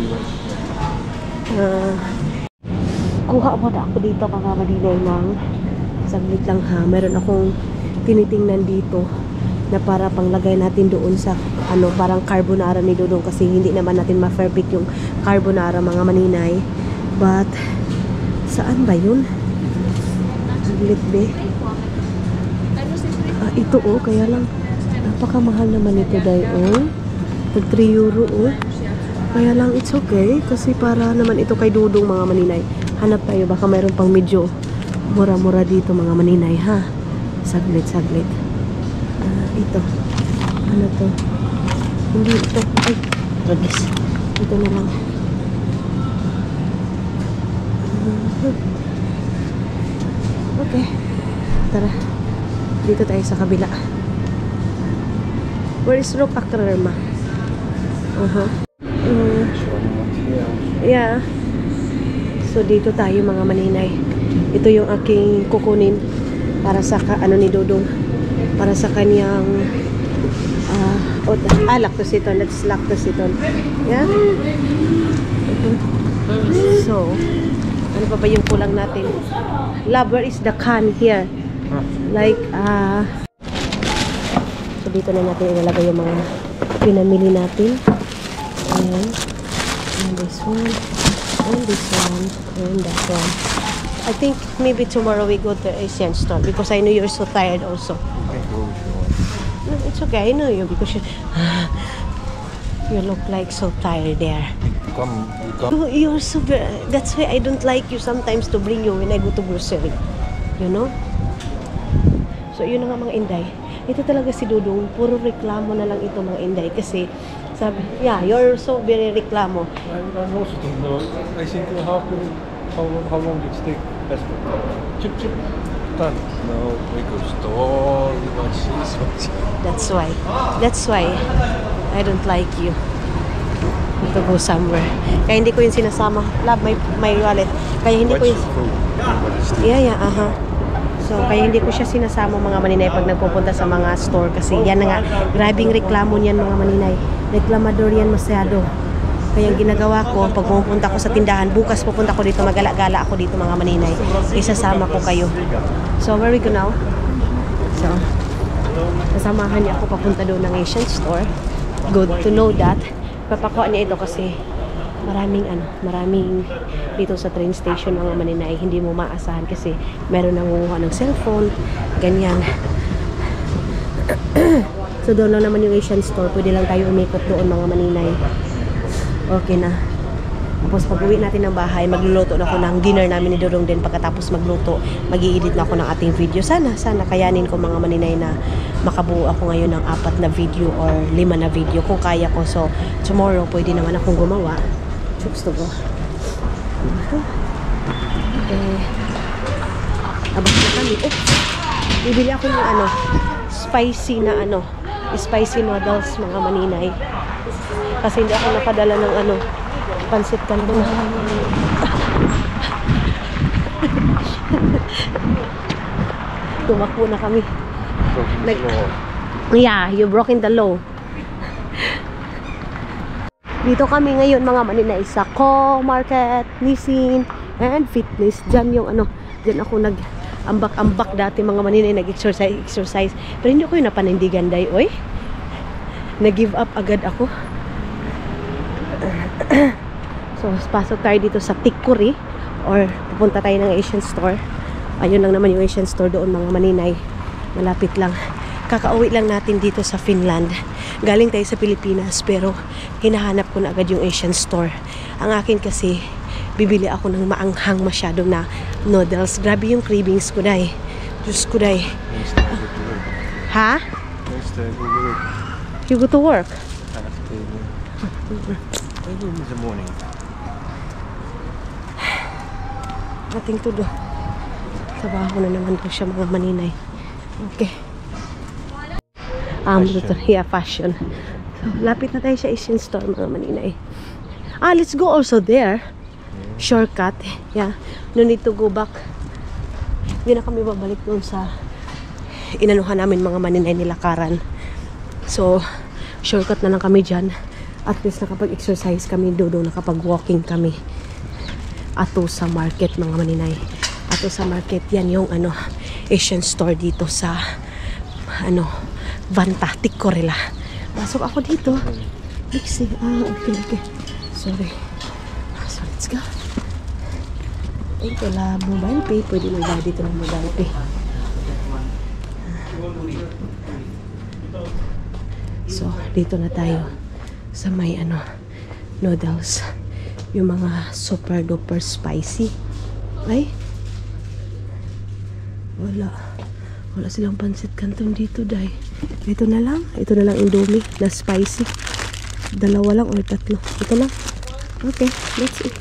Kuha mo na ako dito, mga madinay, ng saglit lang ha. Meron akong tinitingnan dito na para panglagay natin doon sa ano, parang carbonara ni Dodong, kasi hindi naman natin ma-perfect yung carbonara, mga maninay. But saan ba yun? Saglit be. Ito oh, kaya lang napakamahal naman ito, day oh. Tag 3 euro oh. Kaya lang it's okay kasi para naman ito kay Dodong, mga maninay. Hanap tayo, baka mayroon pang medyo mura-mura dito, mga maninay ha. Saglit. Ito. Ano to? Hindi ito. Ay, goodness. Ito na lang. Okay. Tara. Dito tayo sa kabila. Where is Rokakrama? Yeah. So, dito tayo, mga maninay. Ito yung aking kukunin para sa ano ni Dodong. Para sa kanyang lactositon. Let's lactositon. Yeah. So, ano pa ba yung kulang natin? Love, where is the can here? Like, so dito na natin ilalagay yung mga pinamili natin. Ayan. And this one. And this one. And that one. I think maybe tomorrow we go to Asian store because I know you're so tired also. No, it's okay. I know you because you look like so tired there. Come. You're so that's why I don't like you sometimes to bring you when I go to grocery. You know? So yun na nga, mga inday. Ito talaga si Dodong, puro reklamo na lang ito, mga inday, kasi sabi, yeah, you're so very reklamo. I also don't know. I think how long it take? Chip. Done. No, because all much is much. That's why I don't like you to go somewhere. Kaya hindi ko yung sinasama. Love, my wallet. Kaya hindi ko yung... Yeah, So, kaya hindi ko siya sinasama, mga maninay, pag nagpupunta sa mga store, kasi yan na nga, grabing reklamo niyan, mga maninay. Reklamador yan masyado. Kaya ang ginagawa ko, pag pupunta ko sa tindahan, bukas pupunta ko dito, magala-gala ako dito, mga maninay. Isasama ko kayo. So, where we go now? So, kasamahan niya ako papunta doon ng Asian store. Good to know that. Papakuha niya ito kasi maraming dito sa train station, mga maninay, hindi mo maasahan kasi meron nangunguha ng cellphone, ganyan. So doon lang naman yung Asian store, pwede lang tayo umikot doon, mga maninay. Okay na. Tapos pag uwi natin ng bahay, magluluto na ako ng dinner namin ni Dodong din. Pagkatapos magluto, mag-i-edit na ako ng ating video. Sana kayanin ko, mga maninay, na makabuo ako ngayon ng 4 na video or 5 na video kung kaya ko. So tomorrow pwede naman akong gumawa. Gusto ko. Okay. Abas na kami. Bibili ako ng spicy noodles, mga maninay. Kasi hindi ako nakadala ng pansit canton. Tumakbo na kami. Yeah, you broken the law. Dito kami ngayon, mga maninay, sa Co-Market, Nissin, and Fitness. Diyan yung diyan ako nag-ambak-ambak dati, mga maninay, nag-exercise. Pero hindi ko yung napanindigan, day, oy. Nag-give up agad ako. So, pasok tayo dito sa Tikuri, or pupunta tayo ng Asian store. Ayun lang naman yung Asian store doon, mga maninay. Malapit lang. Kakauwi lang natin dito sa Finland. Galing tayo sa Pilipinas, pero hinahanap ko na agad yung Asian store. Ang akin kasi, bibili ako ng maanghang masyado na noodles. Grabe yung cravings ko, day. Diyos ko, day. Ha? You go to work? Maybe in the morning. Nothing to do. Trabaho na naman po siya mga maninay. Okay. Fashion. So, lapit na tayo sa Asian store mga maninay. Let's go also there. Shortcut. Yeah. No need to go back. Hindi na kami babalik doon sa inanuhan namin mga maninay nilakaran. So, shortcut na lang kami dyan. At least nakapag-exercise kami doon, nakapag-walking kami. Ato sa market mga maninay. Ato sa market, yan yung Asian store dito sa Vanta, Ticorela. Pasok ako dito. Let's see. Okay. Sorry. So let's go. Thank you la mobile pay. Pwede magbayad dito ng mobile pay. So dito na tayo sa may noodles. Yung mga super duper spicy. Ay. Wala silang pansit canton dito, day. Ito na lang Indomie na spicy. 2 lang or 3. Ito lang. Okay, let's eat.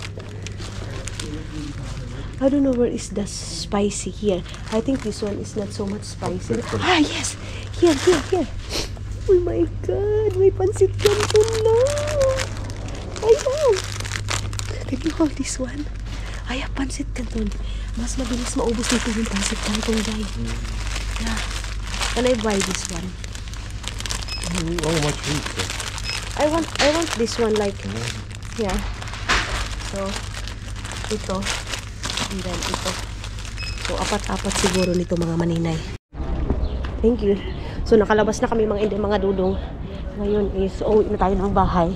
I don't know where is the spicy here. I think this one is not so much spicy. Yes. Here. Oh my God, may pansit canton na. Ayan. Can you hold this one? Ay, pansit canton. Mas mabilis maubos nito yung pansit canton, day. Yeah. Can I buy this one? How much is it? I want this one like yeah. So ito and then ito. So apat-apat siguro nito mga maninay. Thank you. So nakalabas na kami mga dudong. Ngayon is uwi na tayo ng bahay.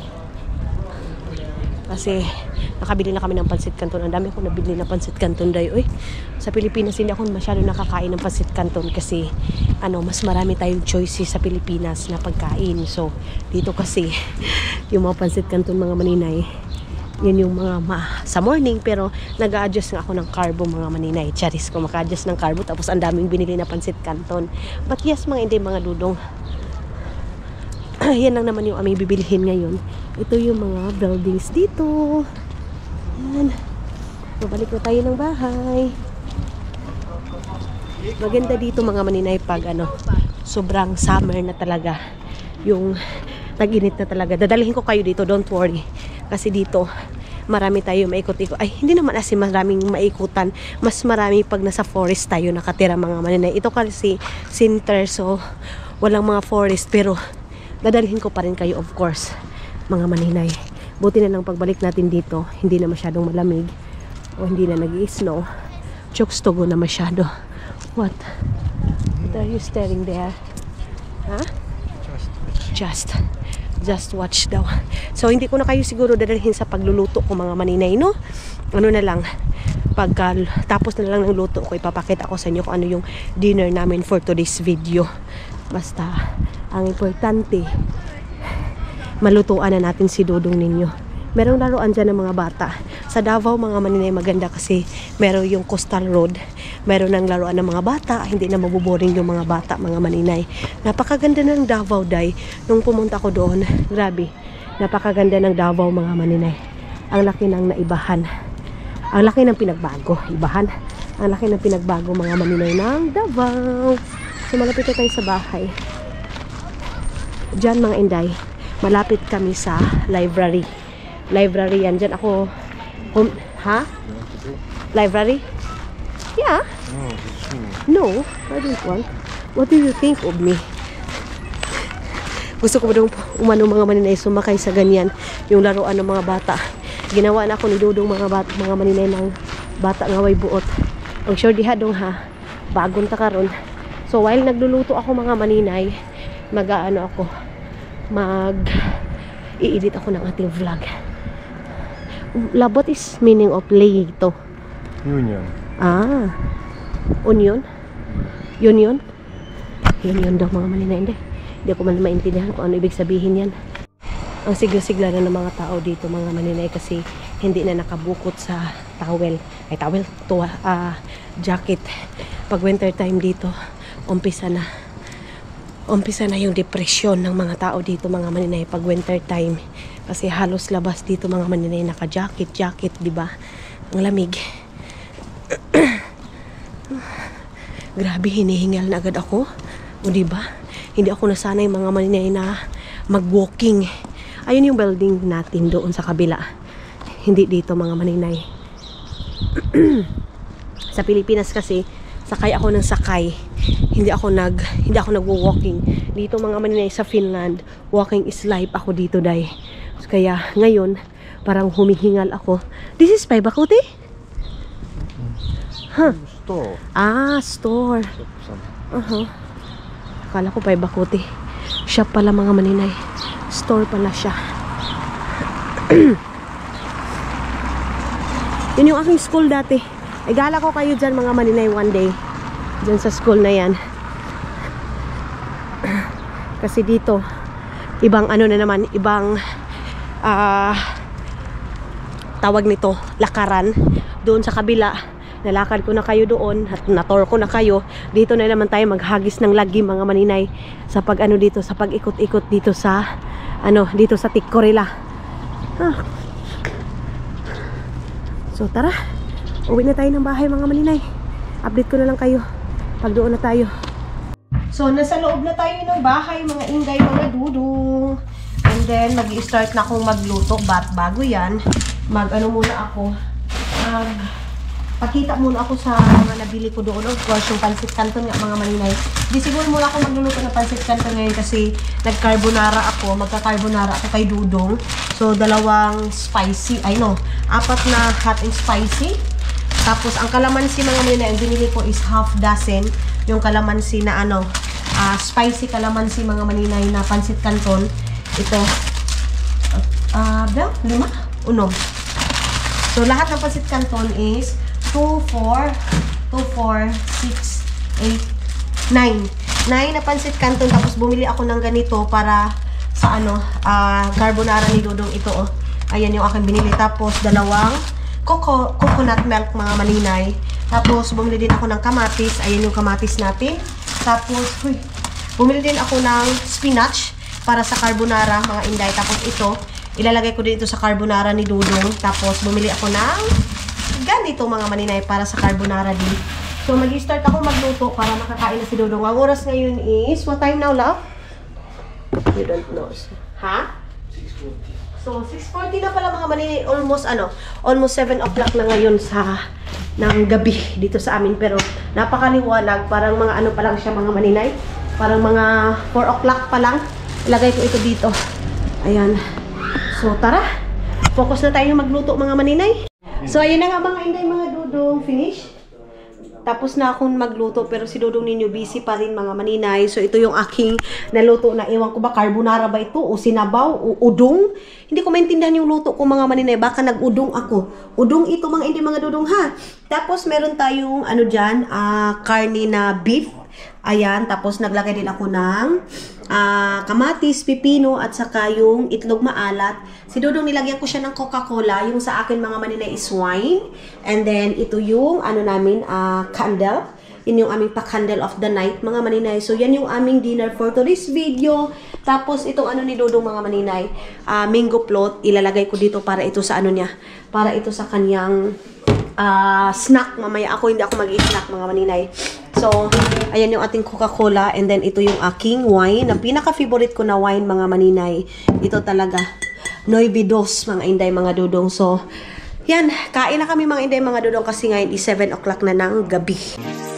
Kasi nakabili na kami ng pansit canton. Ang dami akong nabili na pansit canton day. Sa Pilipinas hindi ako masyado nakakain ng pansit canton kasi mas marami tayong choices sa Pilipinas na pagkain. So dito kasi yung mga pansit canton mga maninay, yun yung mga sa morning, pero nag-a-adjust nga ako ng carbo mga maninay. Charis ko maka-adjust ng carbo tapos ang daming binili na pansit canton. But yes mga dudong, yan lang naman yung aming bibilihin ngayon. Ito yung mga buildings dito. Yan. Babalik na tayo ng bahay. Maganda dito mga maninay pag sobrang summer na talaga. Yung tag-init na talaga. Dadalhin ko kayo dito, don't worry. Kasi dito marami tayo maikot-ikot. Ay, hindi naman kasi maraming maikutan. Mas marami pag nasa forest tayo nakatira mga maninay. Ito kasi center, so walang mga forest, pero dadalhin ko pa rin kayo of course mga maninay. Buti na lang pagbalik natin dito hindi na masyadong malamig o hindi na nag-i-snow. Chokstogo na masyado. What are you staring there? Huh? Just watch daw. So hindi ko na kayo siguro dadalhin sa pagluluto ko mga maninay, no? Na lang pagka tapos na lang ng luto ko, ipapakita ko sa inyo kung ano yung dinner namin for today's video. Basta ang importante malutuan na natin si Dudong ninyo. Merong laruan dyan ng mga bata. Sa Davao mga maninay maganda kasi meron yung coastal road. Meron ng laruan ng mga bata. Hindi na mabuboring yung mga bata mga maninay. Napakaganda ng Davao, day. Nung pumunta ko doon, grabe. Napakaganda ng Davao mga maninay. Ang laki ng naibahan. Ang laki ng pinagbago. Ibahan. Ang laki ng pinagbago mga maninay ng Davao. So malapit na tayo sa bahay. Diyan mga inday, malapit kami sa library. Library yan. Diyan ako library? Yeah. No, I don't want. What do you think of me? Gusto ko ba daw mga maninay sumakay sa ganyan, yung laruan ng mga bata. Ginawa na ako ni Dudong mga maninay ng bata nga way buot. Ang sure diha dong ha, bagong takaron. So while nagluluto ako mga maninay, i-edit ako ng ating vlog. Labot is meaning of lay ito. Union. Onion? Union? Union daw mga maninay. Hindi ako man maintindihan kung ano ibig sabihin yan. Ang sigla-sigla na ng mga tao dito mga maninay kasi hindi na nakabukot sa jacket. Pag winter time dito, umpisa na. umpisa na yung depression ng mga tao dito mga maninay pag winter time. Kasi halos labas dito mga maninay naka-jacket, di ba? Ang lamig. Grabe, hinihingal na agad ako. O di ba? Hindi ako nasanay mga maninay na mag-walking. Ayun yung building natin doon sa kabila. Hindi dito mga maninay. Sa Pilipinas kasi sakay ako ng sakay. Hindi ako nagwo-walking. Dito mga maninay sa Finland, walking is life ako dito day. Kaya ngayon parang humihingal ako. This is Paibakote? Huh? Store. Ah, store. Akala ko Paibakote. Shop pala mga maninay. Store pala siya. Yun yung aking school dati. Ay gala ko kayo dyan mga maninay one day. Dyan sa school na yan. Kasi dito ibang ano na naman, ibang tawag nito, lakaran. Doon sa kabila, nalakad ko na kayo doon at nator ko na kayo. Dito na naman tayo maghagis ng lagi mga maninay sa pag ano dito, sa pag-ikot-ikot dito sa dito sa Tikkorila. So tara, uwi na tayo ng bahay mga maninay. Update ko na lang kayo pag doon na tayo. So nasa loob na tayo ng bahay mga inday, mga dudong. And then mag-i-start na akong magluto. Bago yan, muna ako, pakita muna ako sa mga nabili ko doon. Of course, yung pancit canton nga mga maninay. Di siguro muna ako magluluto ng pancit canton ngayon kasi nag-carbonara ako. Magka-carbonara ako kay Dudong. So, 2 spicy, 4 na hot and spicy. Tapos, ang kalamansi mga maninay, ang binili ko is half dozen. Yung kalamansi na spicy kalamansi mga maninay na pancit canton. Ito, 5? 1. So, lahat ng pancit canton is 2, 4, 6, 8, 9. 9 na pancit canton. Tapos, bumili ako ng ganito para sa carbonara ni Dudong ito. Ayan yung aking binili. Tapos, 2 coconut milk mga maninay. Tapos, bumili din ako ng kamatis. Ayan yung kamatis natin. Tapos, bumili din ako ng spinach para sa carbonara mga inday. Tapos ito, ilalagay ko din ito sa carbonara ni Dudong. Tapos bumili ako ng ganito mga maninay para sa carbonara din. So mag-start ako magluto para makakain na si Dudong. Ang oras ngayon is, what time now, love? You don't know. Ha? 6:40. So 6:40 na pala mga maninay. Almost 7 o'clock na ngayon ng gabi dito sa amin. Pero napakaliwanag. Parang mga pa lang siya mga maninay. Parang mga 4 o'clock pa lang. Ilagay ko ito dito. Ayan. So, tara. Focus na tayo magluto mga maninay. So, ayan na nga mga inday, mga Dudong. Finish. Tapos na akong magluto. Pero si Dudong ninyo busy pa rin mga maninay. So, ito yung aking naluto na. Ewan ko ba, carbonara ba ito? O sinabaw? O udong? Hindi ko maintindihan yung luto ko mga maninay. Baka nag-udong ako. Udong ito mga inday, mga Dudong ha. Tapos, meron tayong dyan, karne na beef. Ayan, tapos naglagay din ako ng kamatis, pipino, at saka yung itlog maalat. Si Dudong nilagyan ko siya ng Coca-Cola. Yung sa akin mga maninay is wine. And then, ito yung namin, candle. Yun yung aming pa-candle of the night, mga maninay. So, yan yung aming dinner for today's video. Tapos, itong ni Dudong mga maninay, mango float, ilalagay ko dito para ito sa niya. Para ito sa kanyang snack. Mamaya hindi ako mag-i-snack mga maninay. So, ayan yung ating Coca-Cola. And then, ito yung aking wine. Ang pinaka-favorite ko na wine, mga maninay. Ito talaga. Noividos, mga inday, mga Dudong. So, yan. Kain na kami, mga inday, mga Dudong. Kasi ngayon is 7 o'clock na ng gabi.